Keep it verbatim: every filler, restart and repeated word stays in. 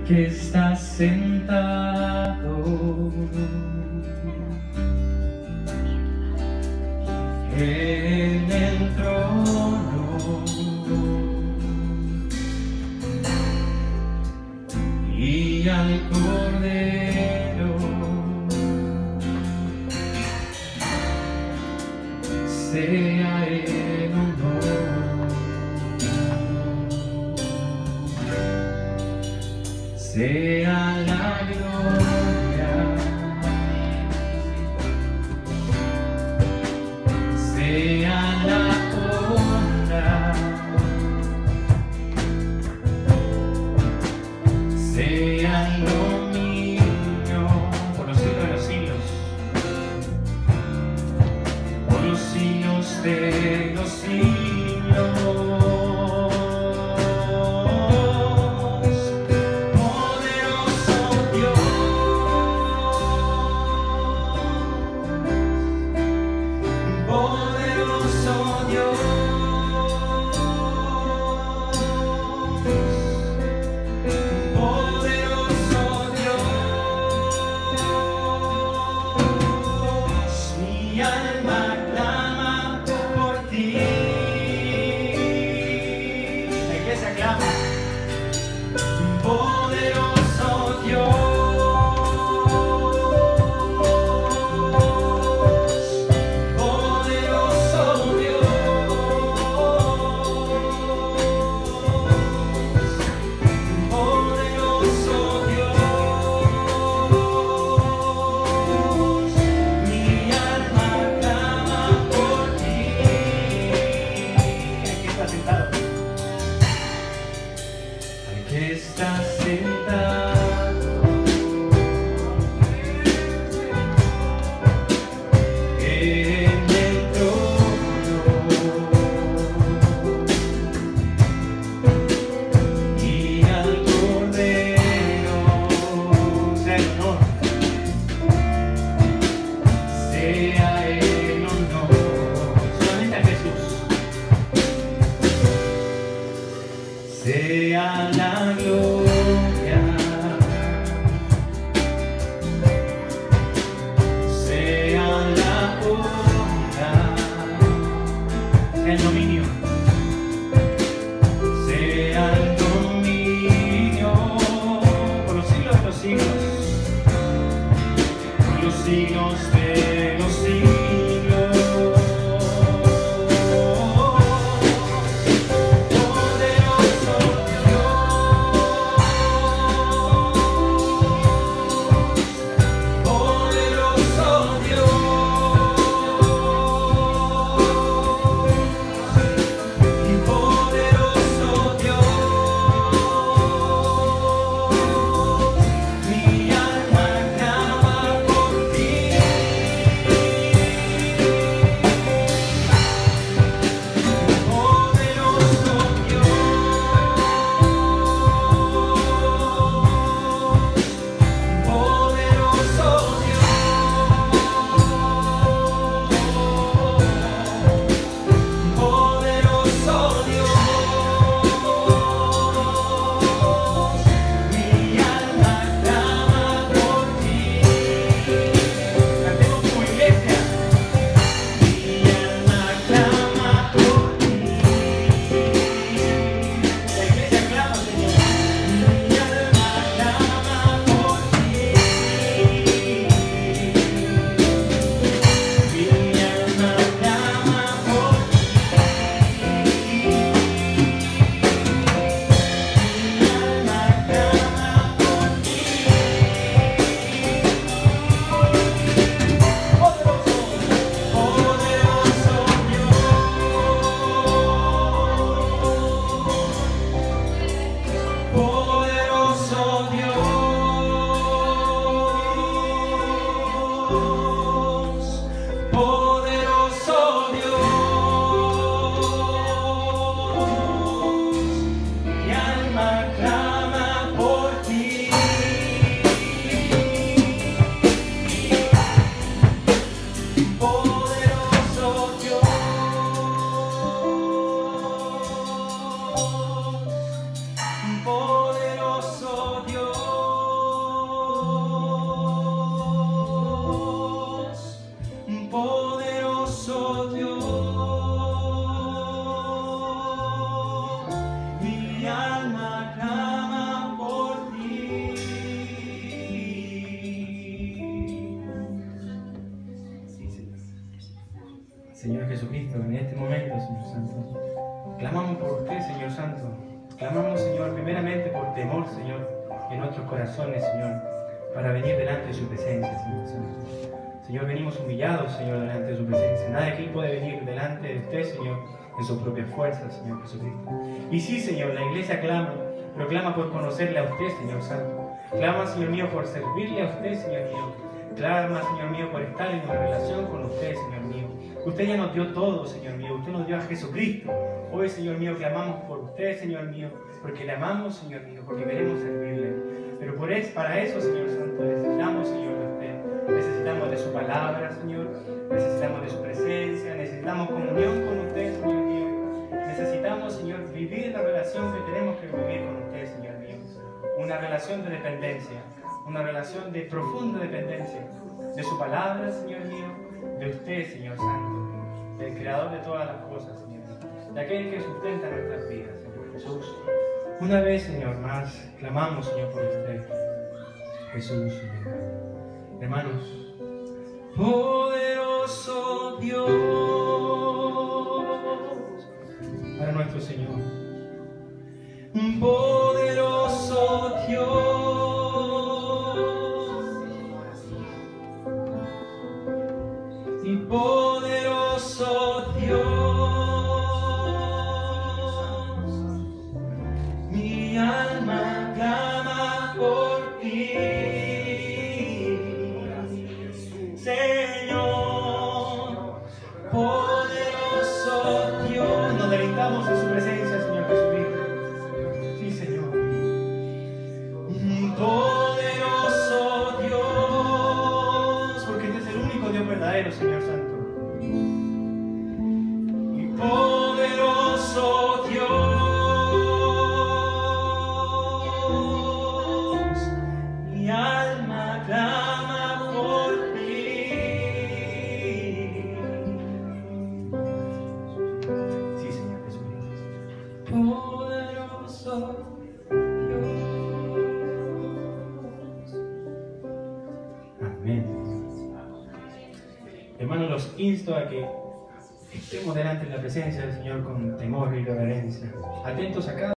que está sentado en el trono y al Cordero sea el honor, sea la gloria, sea la honra, sea el dominio por los siglos de los siglos, por los siglos de los siglos. Está sentado en el trono y al Cordero sea el honor, sea el honor solamente a Jesús, sea la gloria, sea la honra, sea el dominio, sea el dominio por los siglos de los siglos, por los siglos de los siglos. Poderoso Dios, Señor, primeramente por temor, Señor, en nuestros corazones, Señor, para venir delante de su presencia, Señor Santo. Señor, venimos humillados, Señor, delante de su presencia. Nadie aquí puede venir delante de usted, Señor, en su propia fuerza, Señor Jesucristo. Y sí, Señor, la iglesia clama, pero clama por conocerle a usted, Señor Santo. Clama, Señor mío, por servirle a usted, Señor mío. Clama, Señor mío, por estar en una relación con usted, Señor mío. Usted ya nos dio todo, Señor mío. Usted nos dio a Jesucristo. Hoy, Señor mío, clamamos por usted, Señor mío, porque le amamos, Señor mío, porque queremos servirle. Pero por eso, para eso, Señor Santo, necesitamos, Señor, de usted. Necesitamos de su palabra, Señor. Necesitamos de su presencia. Necesitamos comunión con usted, Señor mío. Necesitamos, Señor, vivir la relación que tenemos que vivir con usted, Señor mío. Una relación de dependencia. Una relación de profunda dependencia. De su palabra, Señor mío. De usted, Señor Santo. Del Creador de todas las cosas, Señor. De aquel que sustenta nuestras vidas, Señor Jesús. Una vez, Señor, más clamamos, Señor, por usted. Jesús, Señor. Hermanos, poderoso Dios, para nuestro Señor, un poderoso Dios, y poderoso Dios, mi alma clama por ti. Señor, poderoso Dios, nos deleitamos en su presencia, Señor Jesucristo. Sí, Señor. Poderoso Dios, porque este es el único Dios verdadero, Señor Santo. Y poderoso Dios, mi alma clama por ti. Sí, Señor Jesucristo. Poderoso Dios. Amén. Hermanos, los insto a que estemos delante de la presencia del Señor con temor y reverencia, atentos a cada